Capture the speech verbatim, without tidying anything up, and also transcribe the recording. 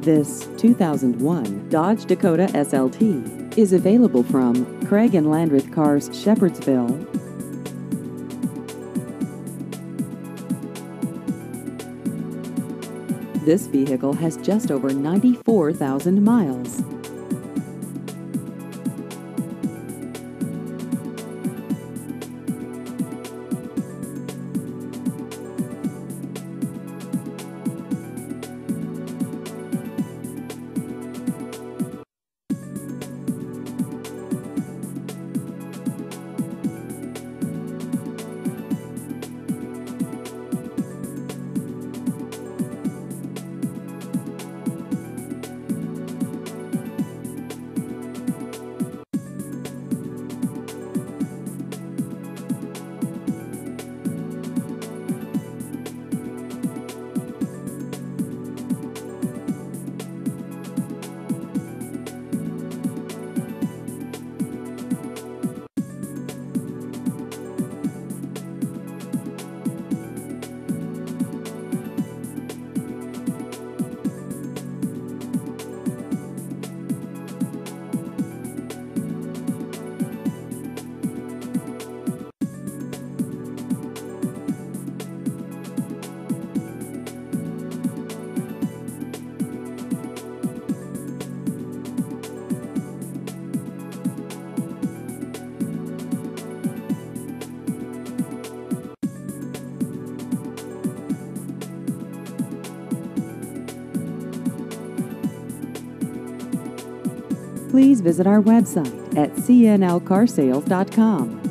This two thousand one Dodge Dakota S L T is available from Craig and Landreth Cars, Shepherdsville. This vehicle has just over ninety-four thousand miles. Please visit our website at c n l car sales dot com.